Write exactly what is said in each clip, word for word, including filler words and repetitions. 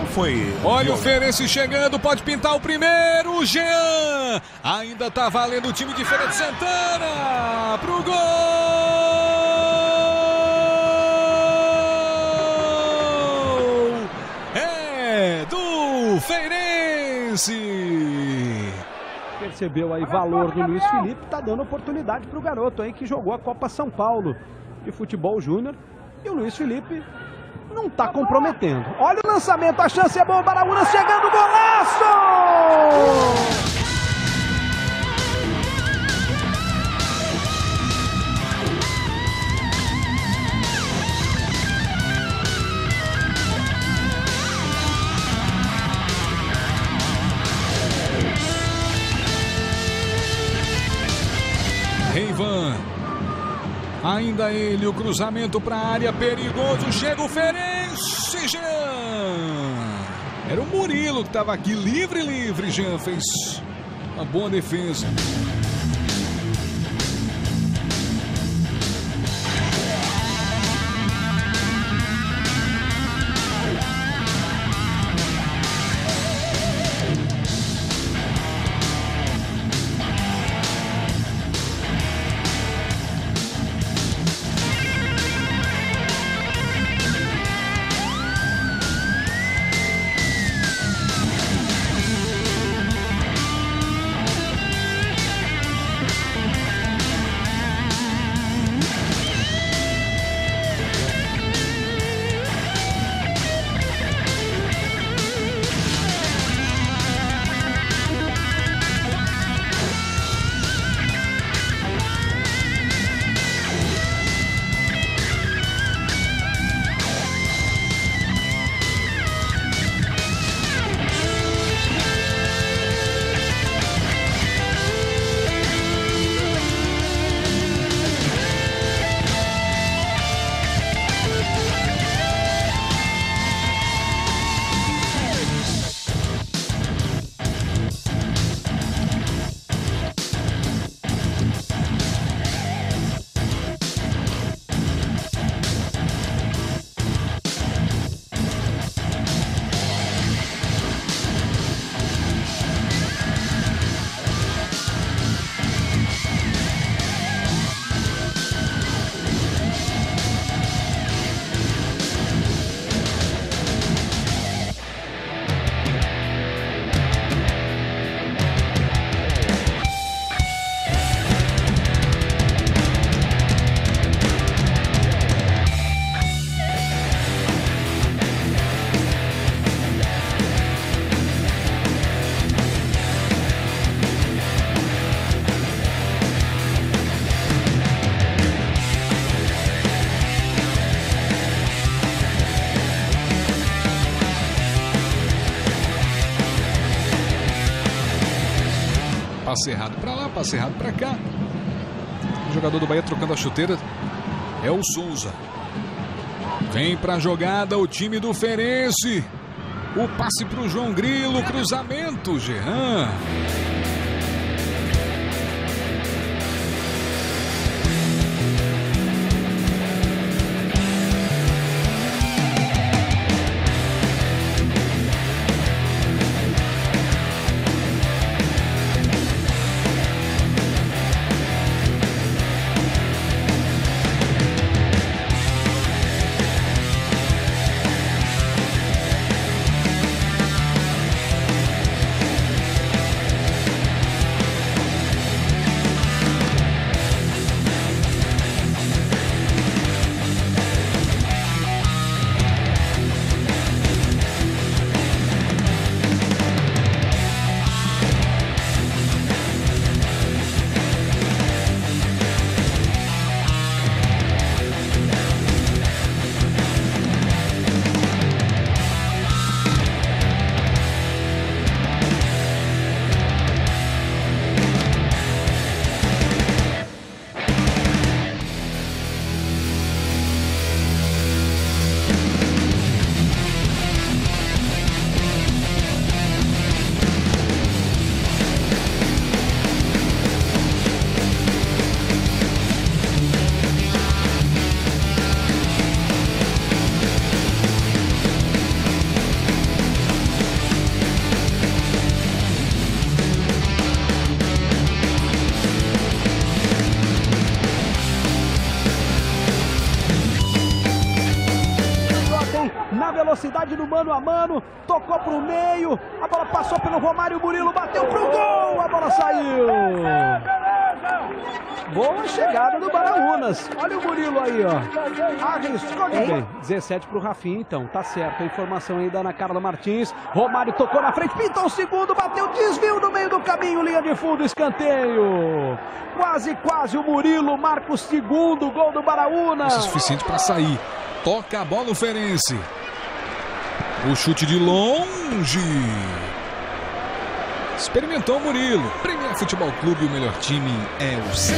foi... Olha o Feirense chegando, pode pintar o primeiro, Jean! Ainda tá valendo o time de Feira de Santana! Pro gol! É do Feirense! Percebeu aí valor do Luiz Felipe, tá dando oportunidade pro garoto aí que jogou a Copa São Paulo de Futebol Júnior. E o Luiz Felipe não tá comprometendo. Olha o lançamento, a chance é boa, Baraúna chegando, golaço! Reivan, ainda ele, o cruzamento para a área, perigoso, chega o Feirense, Jean. Era o Murilo que estava aqui, livre, livre, Jean, fez uma boa defesa. Passe errado pra lá, passe errado pra cá. O jogador do Bahia trocando a chuteira é o Souza. Vem pra jogada o time do Feirense. O passe pro João Grilo, cruzamento, Jean. velocidade no mano a mano, tocou para o meio, a bola passou pelo Romário, o Murilo bateu pro gol, a bola saiu. Boa chegada do Baraunas. Olha o Murilo aí, ó. Arriscou de bem. dezessete pro Rafinha, então. Tá certo. A informação aí da Ana Carla Martins. Romário tocou na frente, pintou o segundo, bateu, desviou no meio do caminho, linha de fundo, escanteio. Quase, quase o Murilo marca o segundo gol do Baraunas. Isso é suficiente para sair. Toca a bola o Ferense. O chute de longe. Experimentou o Murilo. Premier Futebol Clube, o melhor time é o seu.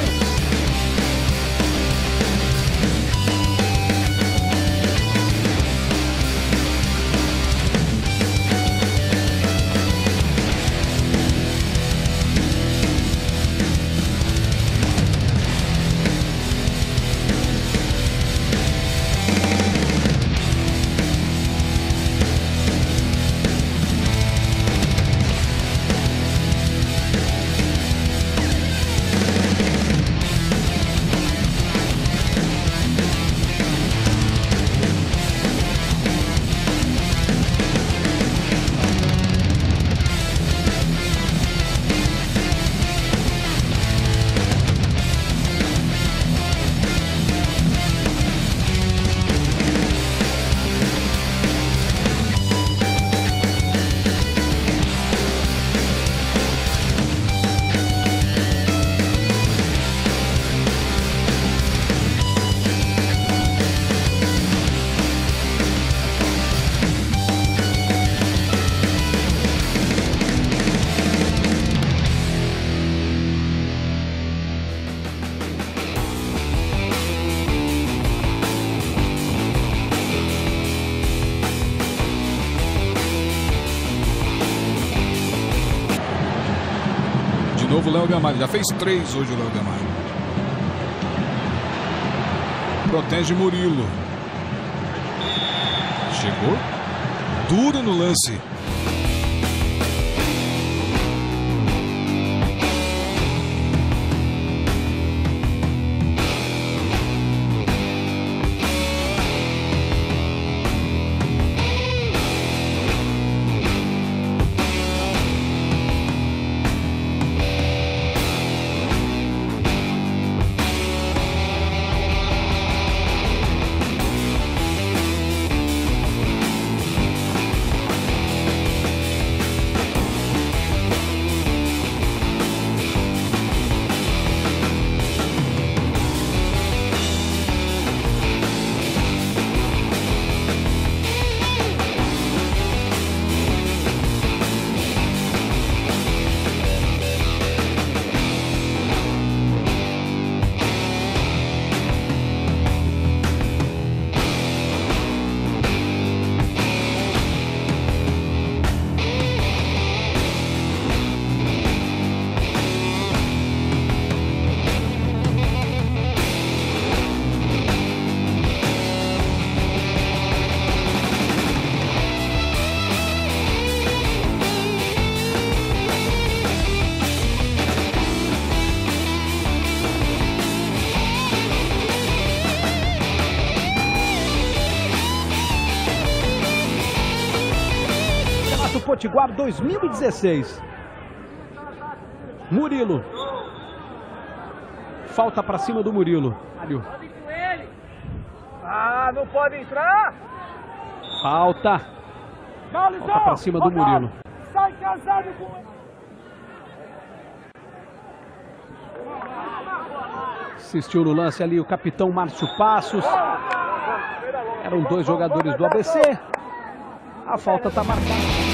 Novo Léo Gamalho, já fez três hoje o Léo Gamalho. Protege Murilo. Chegou duro no lance. Potiguar dois mil e dezesseis. Murilo. Falta pra cima do Murilo. Ah, não pode entrar. Falta. Falta pra cima do Murilo. Sai casado com ele. Assistiu no lance ali o capitão Márcio Passos. Eram dois jogadores do A B C. A falta tá marcada.